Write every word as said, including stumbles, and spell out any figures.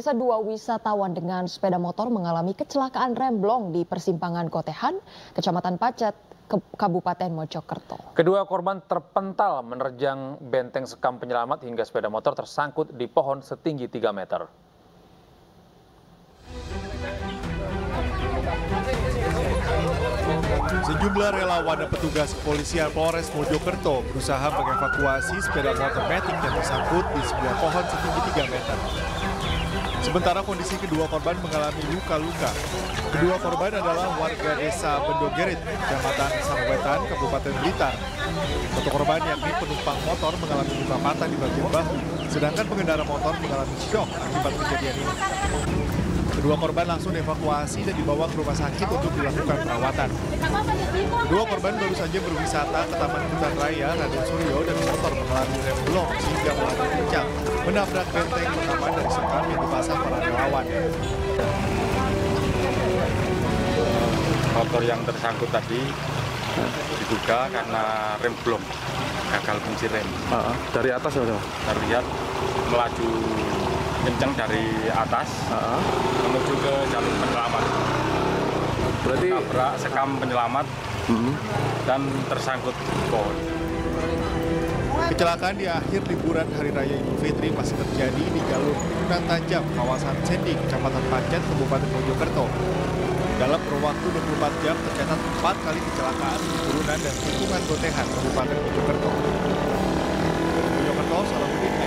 Pemirsa, dua wisatawan dengan sepeda motor mengalami kecelakaan remblong di persimpangan Kotehan, Kecamatan Pacet, Kabupaten Mojokerto. Kedua korban terpental menerjang benteng sekam penyelamat hingga sepeda motor tersangkut di pohon setinggi tiga meter. Sejumlah relawan dan petugas kepolisian Polres Mojokerto berusaha mengevakuasi sepeda motor metik yang tersangkut di sebuah pohon setinggi tiga meter. Sementara kondisi kedua korban mengalami luka-luka. Kedua korban adalah warga desa Bendogerit, Kecamatan Sarwetan, Kabupaten Blitar. Satu korban yakni penumpang motor mengalami luka patah di bagian bahu, sedangkan pengendara motor mengalami syok akibat kejadian ini. Kedua korban langsung dievakuasi dan dibawa ke rumah sakit untuk dilakukan perawatan. Kedua korban baru saja berwisata ke Taman Hutan Raya Raden Suryo dan motor mengalami remblong sehingga melaju kencang menabrak benteng pertama dari sekam yang dipasang para relawan. Motor yang tersangkut tadi diduga karena remblong, gagal fungsi rem. Uh, dari atas ya, terlihat melaju kencang dari atas uh, menuju ke jalur penyelamat. Berarti tabrak sekam penyelamat uh, dan tersangkut pohon. Kecelakaan di akhir liburan Hari Raya Idul Fitri masih terjadi di jalur Turunan Tajam, kawasan Sendi, Kecamatan Pacet, Kabupaten Mojokerto. Dalam kurun waktu dua puluh empat jam tercatat empat kali kecelakaan di turunan dan tikungan Kotehan, Kabupaten Mojokerto. Mojokerto, Salahuddin.